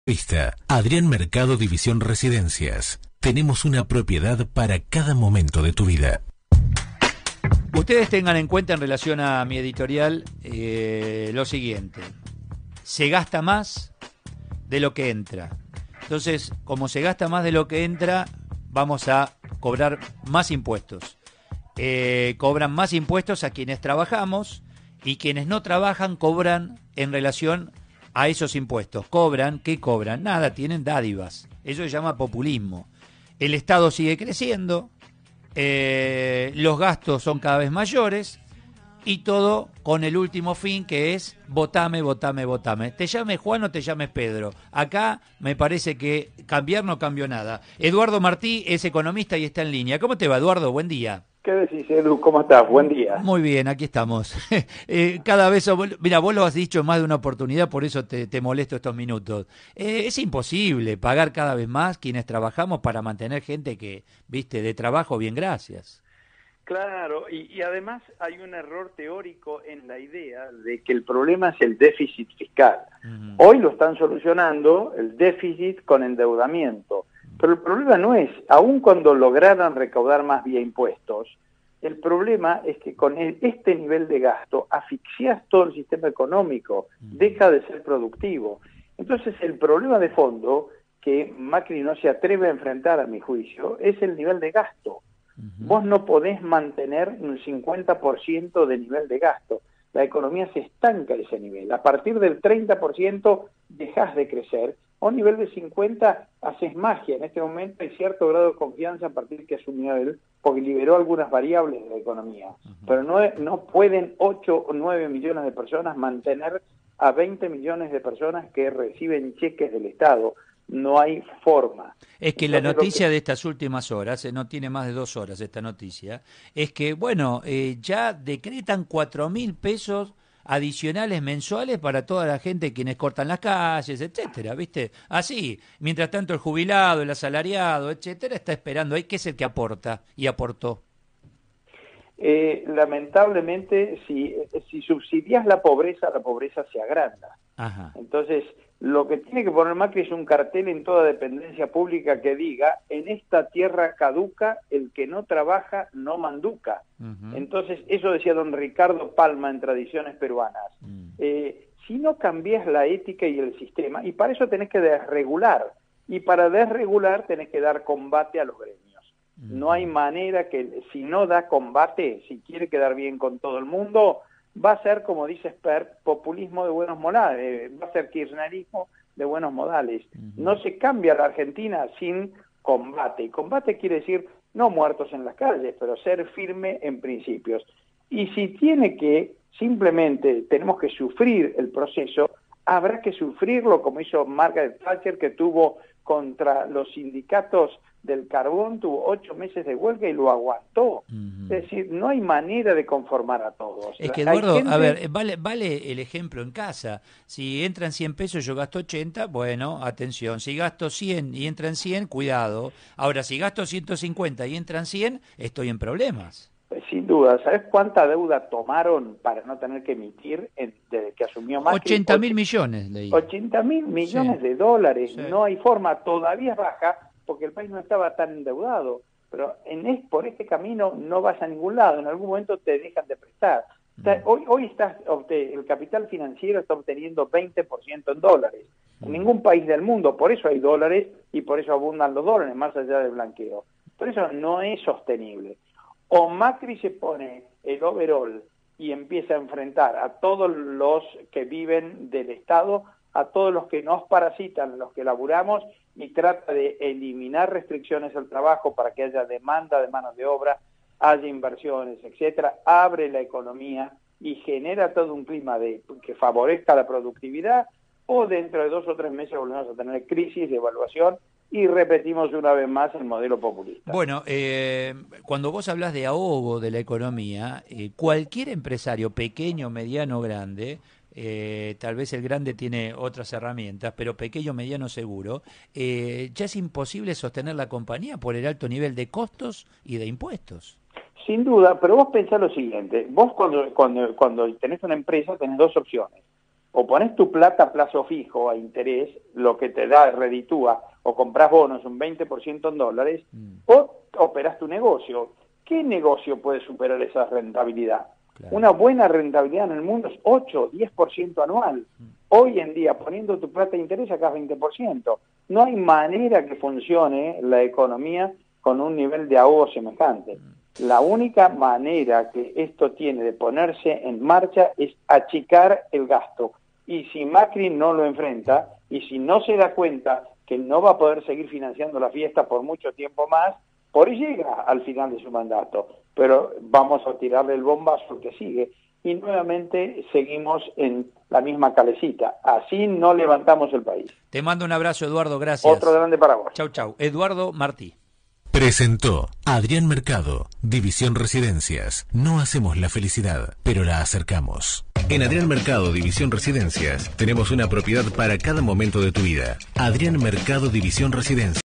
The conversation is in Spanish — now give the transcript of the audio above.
Vista, Adrián Mercado División Residencias. Tenemos una propiedad para cada momento de tu vida. Ustedes tengan en cuenta en relación a mi editorial lo siguiente. Se gasta más de lo que entra. Entonces, como se gasta más de lo que entra, vamos a cobrar más impuestos. Cobran más impuestos a quienes trabajamos y quienes no trabajan cobran en relación a esos impuestos. ¿Cobran? ¿Qué cobran? Nada, tienen dádivas. Eso se llama populismo. El Estado sigue creciendo, los gastos son cada vez mayores y todo con el último fin que es votame, votame, votame. Te llames Juan o te llames Pedro. Acá me parece que cambiar no cambió nada. Eduardo Martí es economista y está en línea. ¿Cómo te va, Eduardo? Buen día. ¿Qué decís, Edu? ¿Cómo estás? Buen día. Muy bien, aquí estamos. Cada vez, mira, vos lo has dicho en más de una oportunidad, por eso te molesto estos minutos. Es imposible pagar cada vez más quienes trabajamos para mantener gente que, viste, de trabajo, bien, gracias. Claro, y además hay un error teórico en la idea de que el problema es el déficit fiscal. Hoy lo están solucionando el déficit con endeudamiento. Pero el problema no es, aun cuando lograran recaudar más vía impuestos, el problema es que con este nivel de gasto asfixias todo el sistema económico, deja de ser productivo. Entonces el problema de fondo que Macri no se atreve a enfrentar, a mi juicio, es el nivel de gasto. Vos no podés mantener un 50% de nivel de gasto. La economía se estanca a ese nivel. A partir del 30% dejás de crecer. A un nivel de 50 haces magia. En este momento hay cierto grado de confianza a partir que asumió él, porque liberó algunas variables de la economía. Pero no pueden 8 o 9 millones de personas mantener a 20 millones de personas que reciben cheques del Estado. No hay forma. Es que entonces, la noticia de estas últimas horas, no tiene más de 2 horas esta noticia, es que, bueno, ya decretan 4.000 pesos adicionales mensuales para toda la gente quienes cortan las calles, etcétera, ¿viste? Así, mientras tanto el jubilado, el asalariado, etcétera, está esperando ahí, que es el que aporta y aportó. Lamentablemente, si subsidias la pobreza se agranda. Ajá. Entonces, lo que tiene que poner Macri es un cartel en toda dependencia pública que diga, en esta tierra caduca, el que no trabaja no manduca. Entonces, eso decía don Ricardo Palma en Tradiciones Peruanas. Si no cambias la ética y el sistema, y para eso tenés que desregular, y para desregular tenés que dar combate a los gremios. No hay manera que, si no da combate, si quiere quedar bien con todo el mundo, va a ser, como dice Spert, populismo de buenos modales, va a ser kirchnerismo de buenos modales. No se cambia la Argentina sin combate. Y combate quiere decir no muertos en las calles, pero ser firme en principios. Y si tiene que, simplemente tenemos que sufrir el proceso, habrá que sufrirlo como hizo Margaret Thatcher, que tuvo contra los sindicatos del carbón, tuvo 8 meses de huelga y lo aguantó. Es decir, no hay manera de conformar a todos. Es que, Eduardo, a ver, vale el ejemplo en casa. Si entran 100 pesos, yo gasto 80, bueno, atención. Si gasto 100 y entran 100, cuidado. Ahora, si gasto 150 y entran 100, estoy en problemas. Sin duda. ¿Sabes cuánta deuda tomaron para no tener que emitir desde que asumió Macri? 80.000 millones, leí. 80.000 millones de dólares. Sí. No hay forma. Todavía es baja porque el país no estaba tan endeudado. Pero por este camino no vas a ningún lado. En algún momento te dejan de prestar. O sea, hoy el capital financiero está obteniendo 20% en dólares. En ningún país del mundo. Por eso hay dólares y por eso abundan los dólares, más allá del blanqueo. Por eso no es sostenible. O Macri se pone el overall y empieza a enfrentar a todos los que viven del Estado, a todos los que nos parasitan, los que laburamos, y trata de eliminar restricciones al trabajo para que haya demanda de mano de obra, haya inversiones, etcétera, abre la economía y genera todo un clima que favorezca la productividad, o dentro de 2 o 3 meses volvemos a tener crisis de evaluación y repetimos una vez más el modelo populista. Bueno, cuando vos hablas de ahogo de la economía, cualquier empresario, pequeño, mediano, grande, tal vez el grande tiene otras herramientas, pero pequeño, mediano, seguro, ya es imposible sostener la compañía por el alto nivel de costos y de impuestos. Sin duda, pero vos pensás lo siguiente, vos cuando tenés una empresa tenés 2 opciones. o pones tu plata a plazo fijo, a interés, lo que te da, reditúa, o compras bonos un 20% en dólares, o operas tu negocio. ¿Qué negocio puede superar esa rentabilidad? Claro. Una buena rentabilidad en el mundo es 8, 10% anual. Hoy en día, poniendo tu plata a interés, sacás 20%. No hay manera que funcione la economía con un nivel de ahogo semejante. La única manera que esto tiene de ponerse en marcha es achicar el gasto. Y si Macri no lo enfrenta, y si no se da cuenta que no va a poder seguir financiando la fiesta por mucho tiempo más, por ahí llega al final de su mandato. Pero vamos a tirarle el bombazo que sigue. Y nuevamente seguimos en la misma calecita. Así no levantamos el país. Te mando un abrazo, Eduardo, gracias. Otro grande para vos. Chau, chau. Eduardo Martí. Presentó Adrián Mercado, División Residencias. No hacemos la felicidad, pero la acercamos. En Adrián Mercado, División Residencias, tenemos una propiedad para cada momento de tu vida. Adrián Mercado, División Residencias.